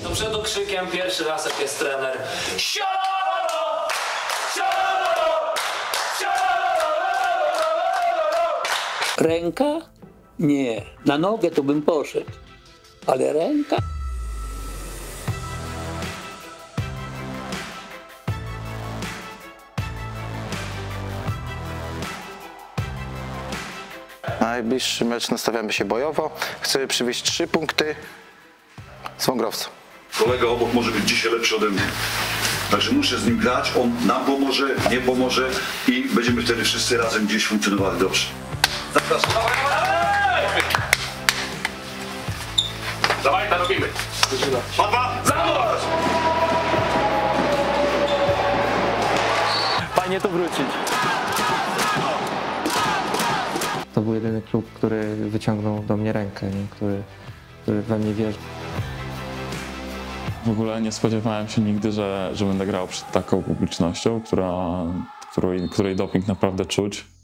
to przed okrzykiem pierwszy raz jak jest trener. Siolololo! Siolololo! Siolololo! Ręka? Nie. Na nogę to bym poszedł. Ale ręka? Na najbliższy mecz nastawiamy się bojowo. Chcemy przywieźć 3 punkty z Wągrowca. Kolega obok może być dzisiaj lepszy ode mnie. Także muszę z nim grać, on nam pomoże, nie pomoże i będziemy wtedy wszyscy razem gdzieś funkcjonowali dobrze. Zapraszam. Dawaj, narobimy. Padwa, zamoc! Fajnie tu wrócić. To był jedyny klub, który wyciągnął do mnie rękę, nie? Który we mnie wierzył. W ogóle nie spodziewałem się nigdy, że będę grał przed taką publicznością, której doping naprawdę czuć.